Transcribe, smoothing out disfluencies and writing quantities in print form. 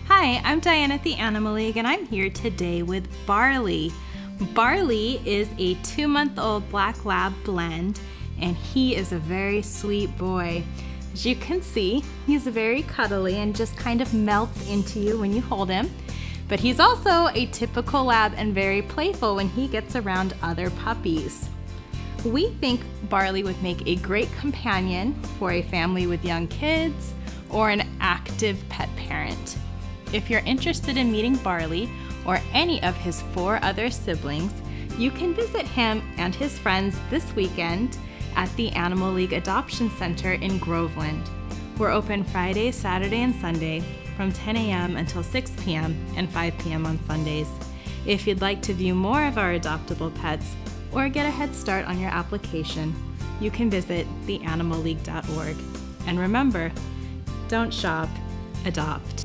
Hi, I'm Diane at the Animal League, and I'm here today with Barley. Barley is a 2-month-old black lab blend, and he is a very sweet boy. As you can see, he's very cuddly and just kind of melts into you when you hold him. But he's also a typical lab and very playful when he gets around other puppies. We think Barley would make a great companion for a family with young kids or an active pet parent. If you're interested in meeting Barley or any of his 4 other siblings, you can visit him and his friends this weekend at the Animal League Adoption Center in Groveland. We're open Friday, Saturday, and Sunday from 10 a.m. until 6 p.m. and 5 p.m. on Sundays. If you'd like to view more of our adoptable pets or get a head start on your application, you can visit theanimalleague.org. And remember, don't shop, adopt.